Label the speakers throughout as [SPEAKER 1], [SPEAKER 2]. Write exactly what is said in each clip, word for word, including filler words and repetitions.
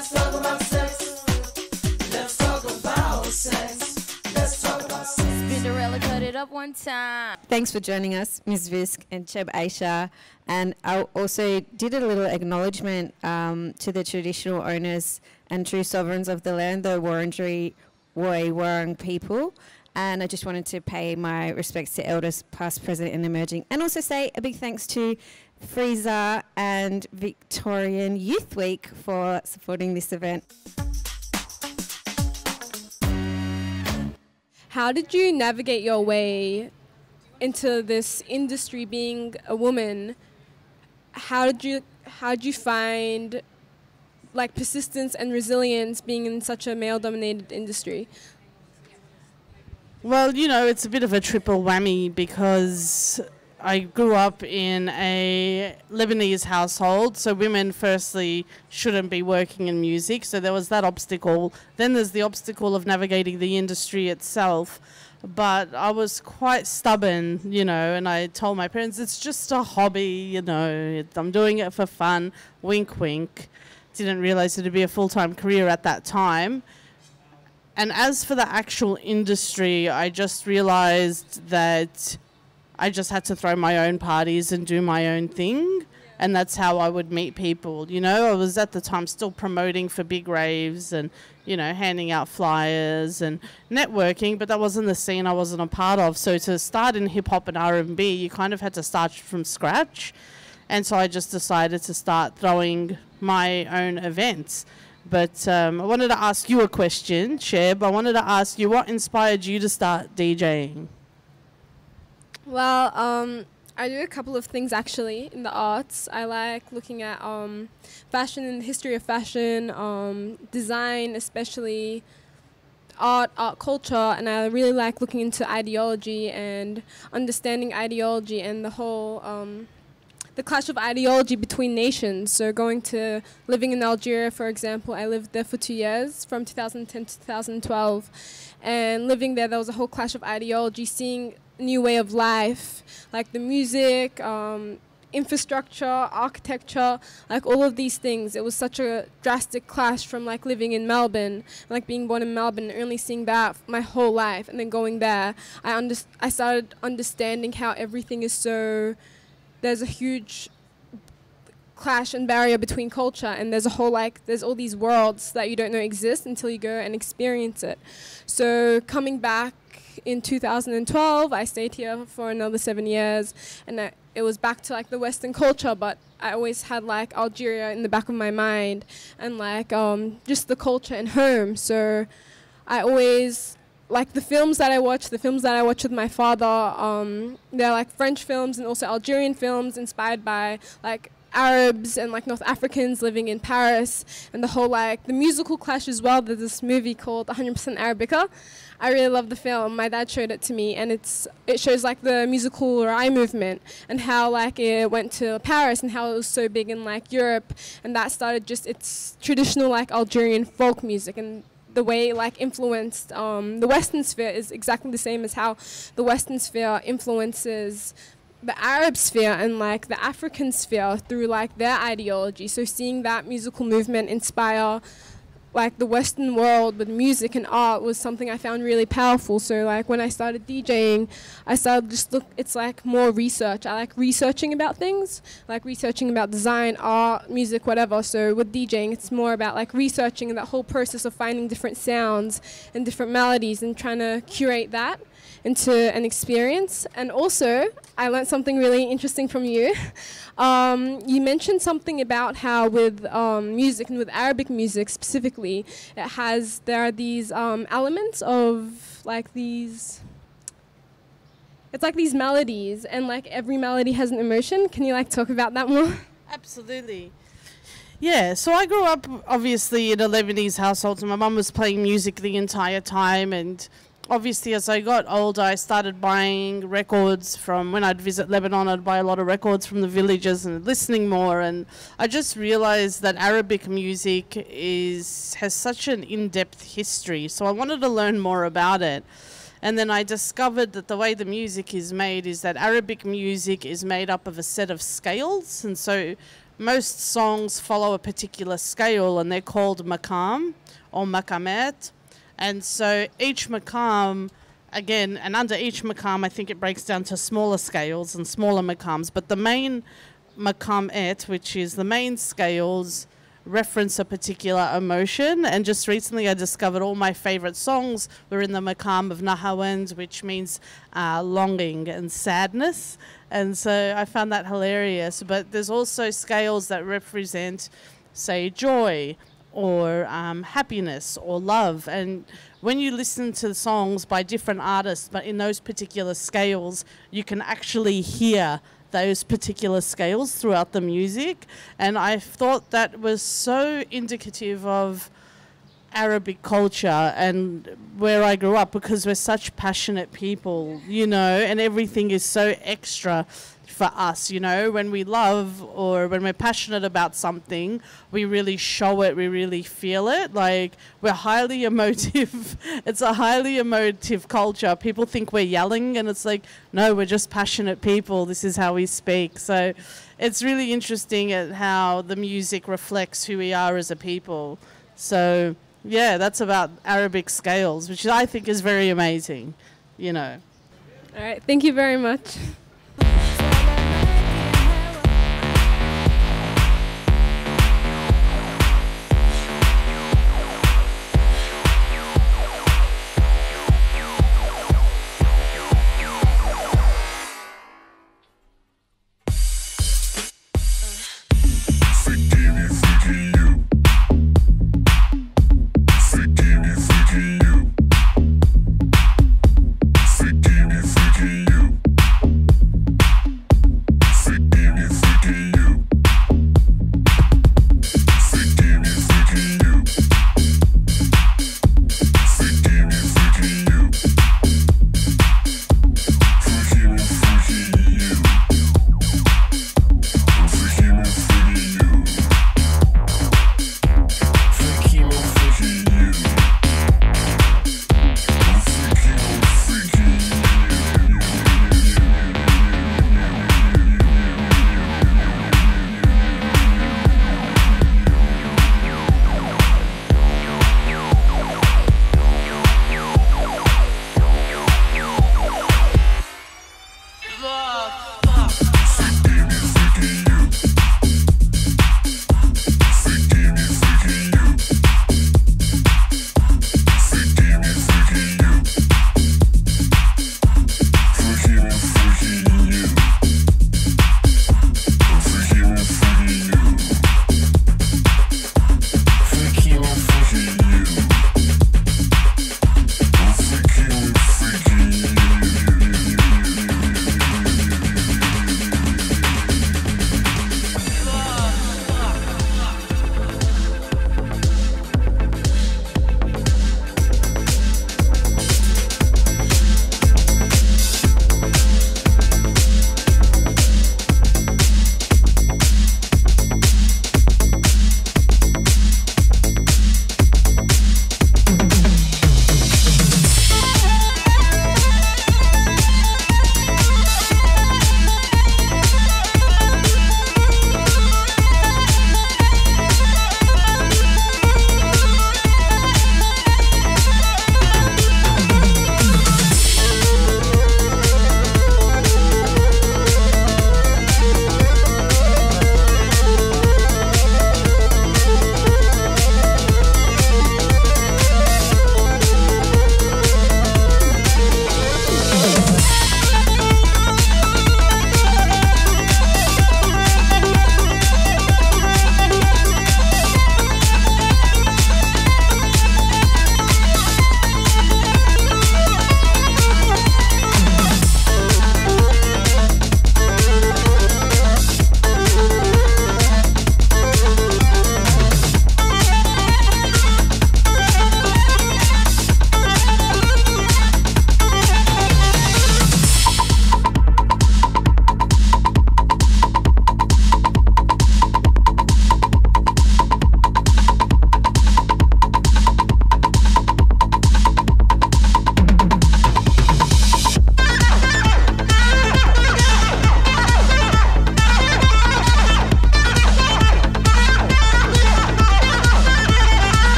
[SPEAKER 1] Let's talk about sex. Let's talk about sex. Let's talk about sex.
[SPEAKER 2] Cinderella cut it up one time.
[SPEAKER 3] Thanks for joining us, Miz Rizk and Cheb Aisha. And I also did a little acknowledgement um, to the traditional owners and true sovereigns of the land, the Wurundjeri Woi Wurrung people. And I just wanted to pay my respects to elders past, present and emerging. And also say a big thanks to FReeZA and Victorian Youth Week for supporting this event.
[SPEAKER 4] How did you navigate your way into this industry being a woman? How did you how did you find like persistence and resilience being in such a male-dominated industry?
[SPEAKER 5] Well, you know, it's a bit of a triple whammy because I grew up in a Lebanese household, so women firstly shouldn't be working in music, so there was that obstacle. Then there's the obstacle of navigating the industry itself. But I was quite stubborn, you know, and I told my parents, it's just a hobby, you know, it, I'm doing it for fun, wink, wink. Didn't realize it would be a full-time career at that time. And as for the actual industry, I just realized that I just had to throw my own parties and do my own thing. And that's how I would meet people. You know, I was at the time still promoting for big raves and, you know, handing out flyers and networking, but that wasn't the scene I wasn't a part of. So to start in hip-hop and R and B, you kind of had to start from scratch. And so I just decided to start throwing my own events. But um, I wanted to ask you a question, Cheb. I wanted to ask you, what inspired you to start DJing?
[SPEAKER 4] Well, um, I do a couple of things actually in the arts. I like looking at um, fashion and the history of fashion, um, design especially, art, art culture, and I really like looking into ideology and understanding ideology and the whole, um, the clash of ideology between nations. So going to, living in Algeria, for example, I lived there for two years, from two thousand ten to two thousand twelve, and living there, there was a whole clash of ideology, seeing new way of life, like the music, um, infrastructure, architecture, like all of these things. It was such a drastic clash from like living in Melbourne, like being born in Melbourne and only seeing that my whole life, and then going there, I under I started understanding how everything is so, there's a huge clash and barrier between culture, and there's a whole like there's all these worlds that you don't know exist until you go and experience it. So coming back in two thousand twelve, I stayed here for another seven years, and I, it was back to like the Western culture, but I always had like Algeria in the back of my mind, and like um, just the culture and home. So I always, like the films that I watch, the films that I watch with my father, um, they're like French films and also Algerian films inspired by like Arabs and like North Africans living in Paris, and the whole like the musical clash as well. There's this movie called one hundred percent Arabica. I really love the film. My dad showed it to me, and it's it shows like the musical Rai movement and how like it went to Paris and how it was so big in like Europe, and that started just its traditional like Algerian folk music, and the way it like influenced um, the Western sphere is exactly the same as how the Western sphere influences the Arab sphere and like the African sphere through like their ideology. So seeing that musical movement inspire like the Western world with music and art was something I found really powerful. So like when I started DJing, I started just look, it's like more research. I like researching about things, like researching about design, art, music, whatever. So with DJing, it's more about like researching that whole process of finding different sounds and different melodies and trying to curate that into an experience. And also, I learned something really interesting from you. Um, you mentioned something about how with um, music and with Arabic music specifically, it has, there are these um, elements of like these, it's like these melodies, and like every melody has an emotion. Can you like talk about that more?
[SPEAKER 5] Absolutely. Yeah, so I grew up obviously in a Lebanese household, and my mum was playing music the entire time, and obviously as I got older I started buying records from, when I'd visit Lebanon I'd buy a lot of records from the villages and listening more, and I just realized that Arabic music is has such an in-depth history, so I wanted to learn more about it. And then I discovered that the way the music is made is that Arabic music is made up of a set of scales, and so most songs follow a particular scale, and they're called maqam or maqamat. And so each maqam, again, and under each maqam, I think it breaks down to smaller scales and smaller maqams. But the main maqamat, which is the main scales, reference a particular emotion. And just recently I discovered all my favorite songs were in the maqam of Nahawand, which means uh, longing and sadness. And so I found that hilarious. But there's also scales that represent, say, joy or um, happiness or love. And when you listen to songs by different artists, but in those particular scales, you can actually hear those particular scales throughout the music. And I thought that was so indicative of Arabic culture and where I grew up, because we're such passionate people, you know, and everything is so extra for us, you know. When we love or when we're passionate about something, we really show it, we really feel it. Like, we're highly emotive. It's a highly emotive culture. People think we're yelling, and it's like, no, we're just passionate people. This is how we speak. So it's really interesting at how the music reflects who we are as a people. So yeah, that's about Arabic scales, which I think is very amazing, you know.
[SPEAKER 4] All right, thank you very much.
[SPEAKER 6] Forgive me, forgive you.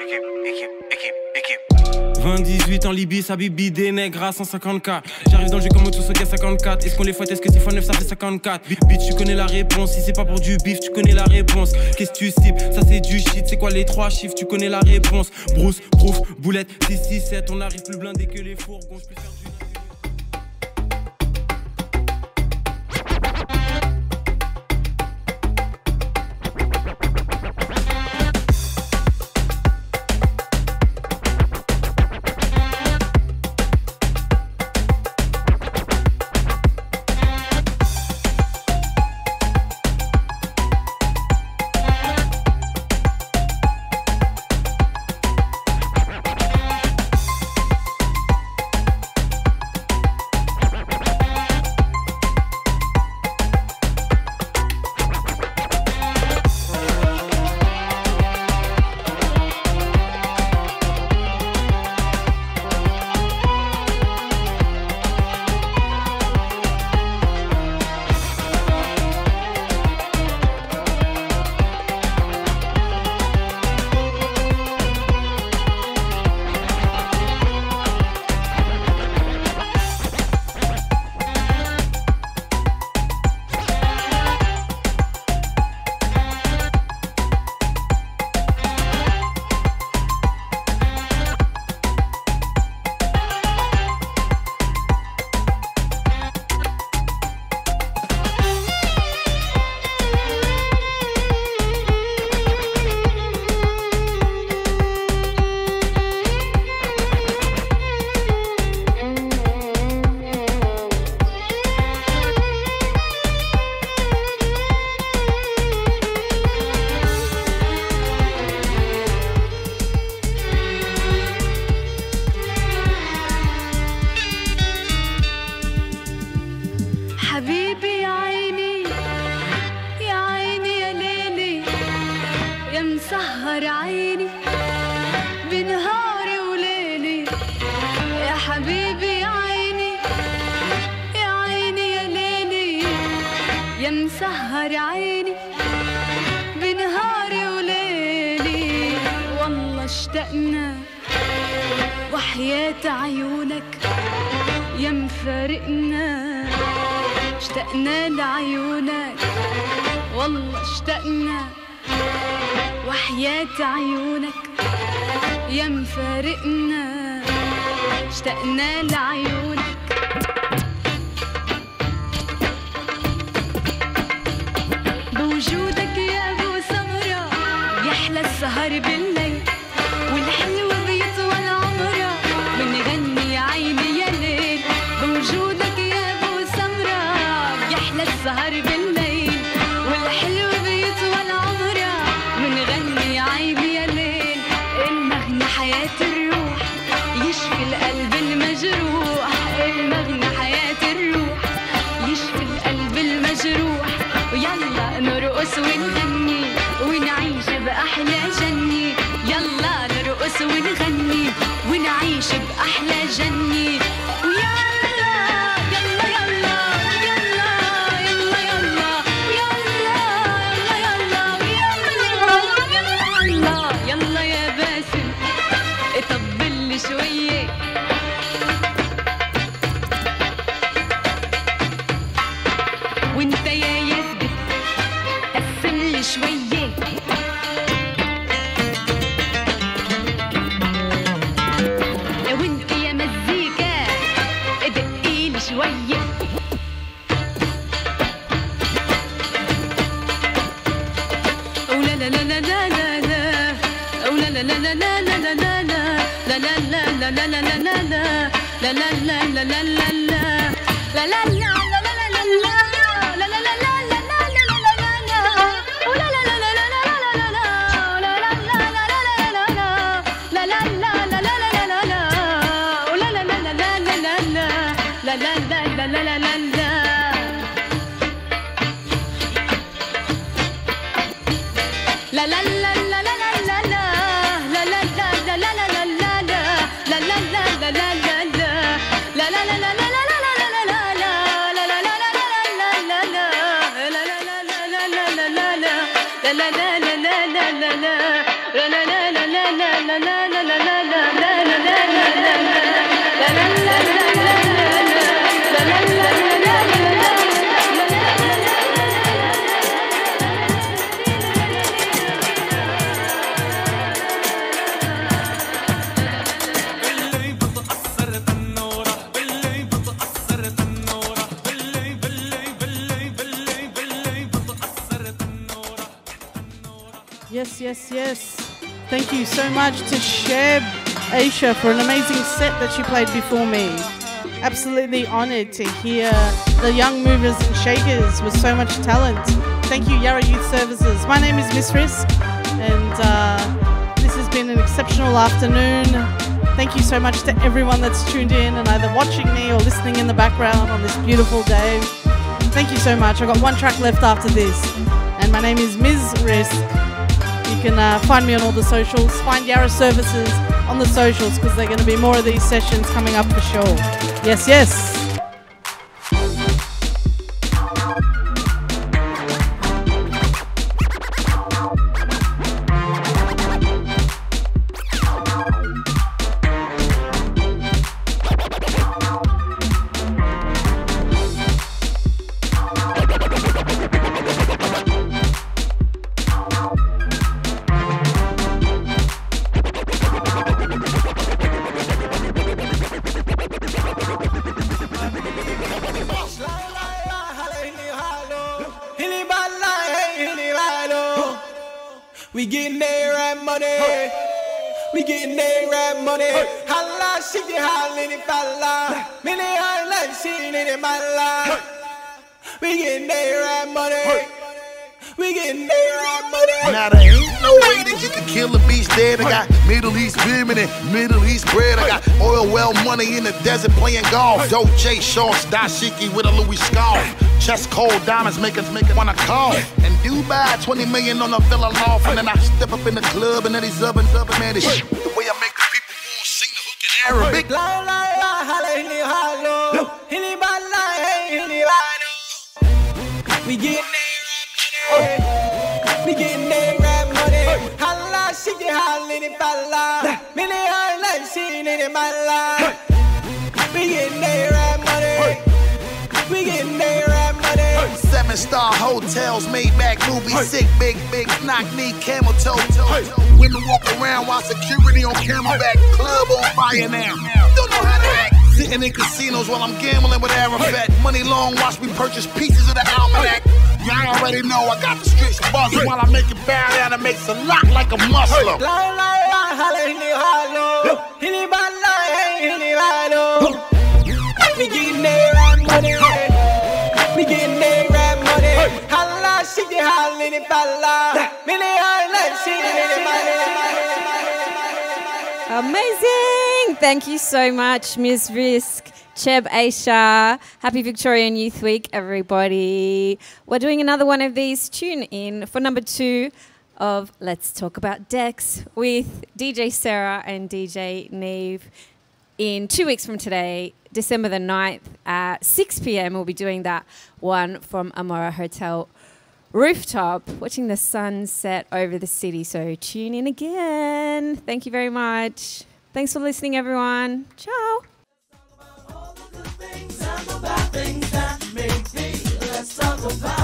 [SPEAKER 6] équipe, équipe, équipe, équipe. vingt dix-huit en Libye, ça bibi des nègres à cent cinquante-quatre. J'arrive dans le jeu comme au Toussaint cinquante-quatre. Est-ce qu'on les fouette, est-ce que six fois neuf ça fait cinquante-quatre? Bitch, tu connais la réponse. Si c'est pas pour du bif, tu connais la réponse. Qu'est-ce que tu cibles? Ça c'est du shit. C'est quoi les trois chiffres? Tu connais la réponse. Brousse, prouf, boulette, six six sept. On arrive plus blindé que les fourgons. Je peux faire du...
[SPEAKER 1] la la la la la la la la la la la la la la
[SPEAKER 5] Yes, yes, yes. Thank you so much to Cheb Aisha for an amazing set that she played before me. Absolutely honoured to hear the young movers and shakers with so much talent. Thank you, Yarra Youth Services. My name is Miss Rizk, and uh, this has been an exceptional afternoon. Thank you so much to everyone that's tuned in and either watching me or listening in the background on this beautiful day. Thank you so much. I've got one track left after this, and my name is Miz Rizk. You can uh, find me on all the socials. Find Yarra Services on the socials because there are going to be more of these sessions coming up for sure. Yes, yes.
[SPEAKER 1] We getting there right money. We getting there right money. Holla, shit, holla, in falla. Many holla, shit, in my life. We getting there right money. We getting there right money.
[SPEAKER 7] Now there ain't no way that you can kill a beast dead. I got Middle East women and Middle East bread. I got oil well money in the desert playing golf. Dolce shorts, dashiki with a Louis scarf. Chest cold diamonds make us make it wanna call. And Dubai, twenty million on a villa loft. And then I step up in the club and then these up and up and man, this shit. The way I make the people want to sing the hook in Arabic.
[SPEAKER 1] La la la, holla, hilly, hollow. Hilly, ba, la, hey, hilly, hollow. We getting there, we getting there, right money. Holla, shit, holla, in falla. Many holla, shit, in my life. We getting there, right money. We getting there, right money.
[SPEAKER 7] Seven star hotels, made back movies, sick, big, big, knock knee, camel toe, toe. Women walk around while security on camelback, club on fire now. Don't know how to act. Sitting in casinos while I'm gambling with Arafat. Money long, watch me purchase pieces of the almanac. Y'all already know I got the streets buzzing while I make it bow down and makes a lot like a muscle.
[SPEAKER 1] La la la, holla, hilly, hollow. Hilly, ba, la, hey, hilly, hollow. We getting there, right money. We getting there, right money. Holla, shit, holla, in falla. Many holla, shit, in my
[SPEAKER 3] Amazing. Thank you so much, Miz Rizk, Cheb Aisha. Happy Victorian Youth Week, everybody. We're doing another one of these. Tune in for number two of Let's Talk About Decks with D J Sarah and D J Neve. In two weeks from today, December the ninth at six p m, we'll be doing that one from Amora Hotel rooftop, watching the sun set over the city. So tune in again. Thank you very much. Thanks for listening, everyone. Ciao.
[SPEAKER 1] All the good things and the bad things that make me. Let's talk about